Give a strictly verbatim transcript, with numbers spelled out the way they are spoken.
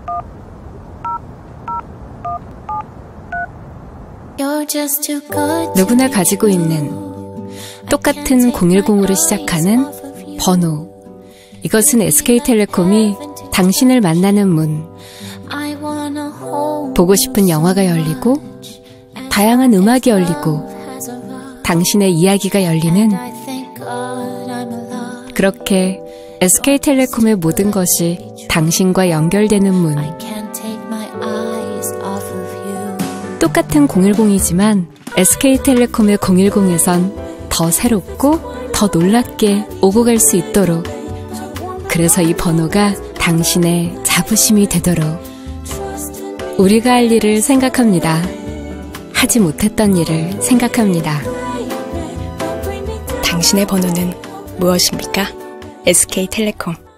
누구나 가지고 있는 똑같은 공일공으로 시작하는 번호. 이것은 에스케이텔레콤이 당신을 만나는 문. 보고 싶은 영화가 열리고 다양한 음악이 열리고 당신의 이야기가 열리는, 그렇게 에스케이텔레콤의 모든 것이 당신과 연결되는 문. 똑같은 공일공이지만 에스케이텔레콤의 공일공에선 더 새롭고 더 놀랍게 오고 갈 수 있도록, 그래서 이 번호가 당신의 자부심이 되도록 우리가 할 일을 생각합니다. 하지 못했던 일을 생각합니다. 당신의 번호는 무엇입니까? 에스케이텔레콤.